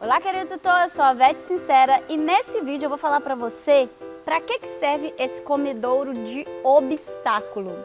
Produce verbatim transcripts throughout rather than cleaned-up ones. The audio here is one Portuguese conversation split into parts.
Olá, querido tutor, eu sou a Vete Sincera e nesse vídeo eu vou falar para você para que que serve esse comedouro de obstáculo.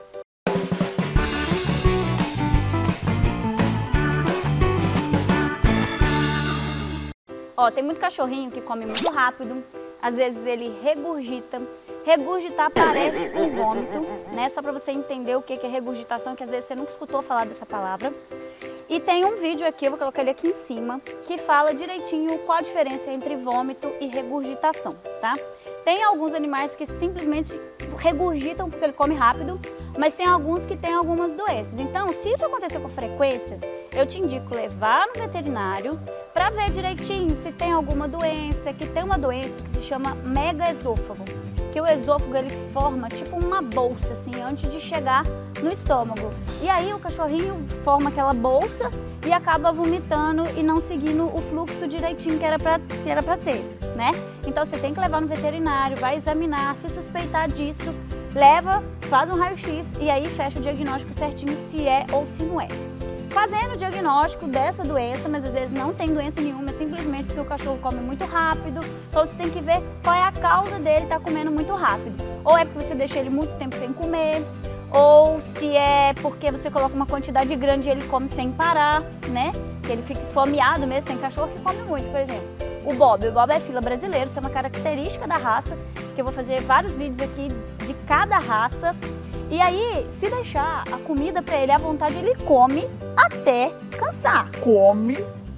Ó, tem muito cachorrinho que come muito rápido, às vezes ele regurgita. Regurgitar parece com vômito, né? Só para você entender o que é regurgitação, que às vezes você nunca escutou falar dessa palavra. E tem um vídeo aqui, eu vou colocar ele aqui em cima, que fala direitinho qual a diferença entre vômito e regurgitação, tá? Tem alguns animais que simplesmente regurgitam porque ele come rápido, mas tem alguns que têm algumas doenças. Então, se isso acontecer com frequência, eu te indico levar no veterinário para ver direitinho se tem alguma doença, que tem uma doença que se chama megaesôfago, que o esôfago ele forma tipo uma bolsa assim antes de chegar no estômago. E aí o cachorrinho forma aquela bolsa e acaba vomitando e não seguindo o fluxo direitinho que era para que era para ter, né? Então você tem que levar no veterinário, vai examinar, se suspeitar disso, leva, faz um raio-x e aí fecha o diagnóstico certinho se é ou se não é. Fazendo o diagnóstico dessa doença, mas às vezes não tem doença nenhuma, é simplesmente porque o cachorro come muito rápido, então você tem que ver qual é a causa dele estar comendo muito rápido. Ou é porque você deixa ele muito tempo sem comer, ou se é porque você coloca uma quantidade grande e ele come sem parar, né? Que ele fica esfomeado mesmo, tem cachorro que come muito, por exemplo. O Bob, o Bob é fila brasileiro, isso é uma característica da raça, que eu vou fazer vários vídeos aqui de cada raça. E aí, se deixar a comida para ele à vontade, ele come até cansar. Come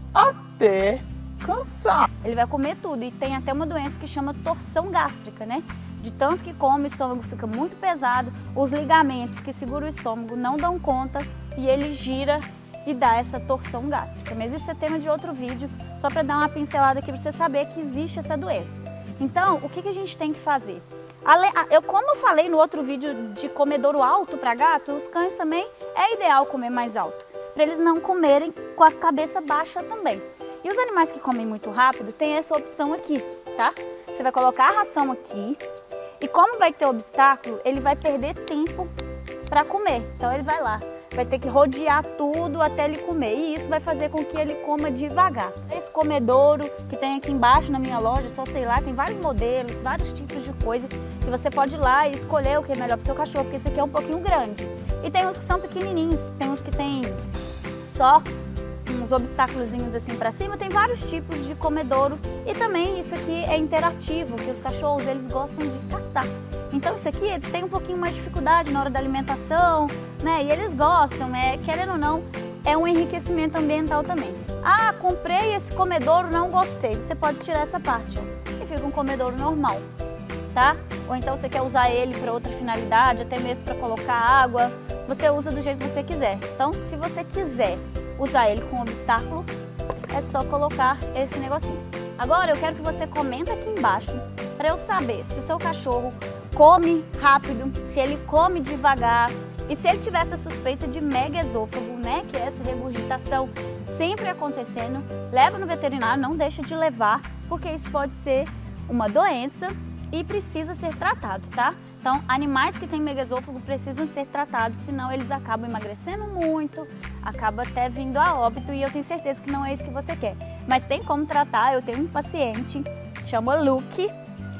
até cansar. Ele vai comer tudo e tem até uma doença que chama torção gástrica, né? De tanto que come, o estômago fica muito pesado, os ligamentos que seguram o estômago não dão conta e ele gira e dá essa torção gástrica. Mas isso é tema de outro vídeo, só para dar uma pincelada aqui para você saber que existe essa doença. Então, o que que a gente tem que fazer? Eu, como eu falei no outro vídeo de comedouro alto para gato, os cães também é ideal comer mais alto, para eles não comerem com a cabeça baixa também. E os animais que comem muito rápido tem essa opção aqui, tá? Você vai colocar a ração aqui e como vai ter obstáculo, ele vai perder tempo para comer. Então ele vai lá, vai ter que rodear tudo até ele comer e isso vai fazer com que ele coma devagar. Esse comedouro que tem aqui embaixo na minha loja, só sei lá, tem vários modelos, vários tipos de coisa que você pode ir lá e escolher o que é melhor para o seu cachorro, porque esse aqui é um pouquinho grande. E tem uns que são pequenininhos, tem uns que tem só uns obstáculozinhos assim para cima, tem vários tipos de comedouro e também isso aqui é interativo, que os cachorros eles gostam de caçar. Então isso aqui tem um pouquinho mais de dificuldade na hora da alimentação, né? E eles gostam, né? Querendo ou não, é um enriquecimento ambiental também. Ah, comprei esse comedouro, não gostei. Você pode tirar essa parte, ó, e fica um comedouro normal, tá? Ou então você quer usar ele para outra finalidade, até mesmo para colocar água, você usa do jeito que você quiser. Então, se você quiser usar ele com obstáculo, é só colocar esse negocinho. Agora eu quero que você comenta aqui embaixo para eu saber se o seu cachorro come rápido, se ele come devagar e se ele tiver essa suspeita de megaesôfago, né, que é essa regurgitação sempre acontecendo, leva no veterinário, não deixa de levar, porque isso pode ser uma doença e precisa ser tratado, tá? Então, animais que têm megaesôfago precisam ser tratados, senão eles acabam emagrecendo muito, acaba até vindo a óbito e eu tenho certeza que não é isso que você quer. Mas tem como tratar, eu tenho um paciente, chama Luke,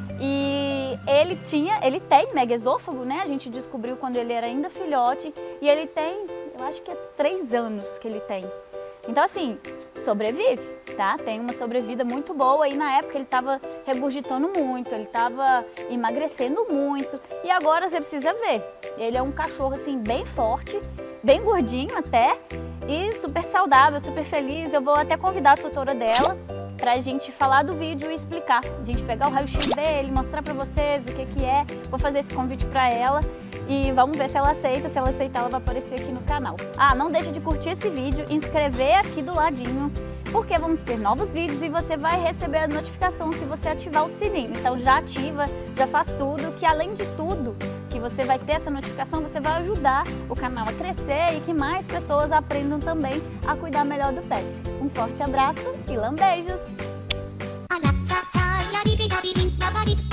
e ele tinha, ele tem megaesôfago, né? A gente descobriu quando ele era ainda filhote e ele tem, eu acho que é três anos que ele tem. Então assim, sobrevive, tá? Tem uma sobrevida muito boa e na época ele estava regurgitando muito, ele estava emagrecendo muito e agora você precisa ver. Ele é um cachorro assim bem forte, bem gordinho até e super saudável, super feliz. Eu vou até convidar a tutora dela pra gente falar do vídeo e explicar. A gente pegar o raio-x dele, mostrar pra vocês o que que é. Vou fazer esse convite pra ela e vamos ver se ela aceita. Se ela aceitar, ela vai aparecer aqui no canal. Ah, não deixe de curtir esse vídeo, inscrever aqui do ladinho, porque vamos ter novos vídeos e você vai receber a notificação se você ativar o sininho. Então já ativa, já faz tudo, que além de tudo, que você vai ter essa notificação, você vai ajudar o canal a crescer e que mais pessoas aprendam também a cuidar melhor do pet. Um forte abraço e lambejos!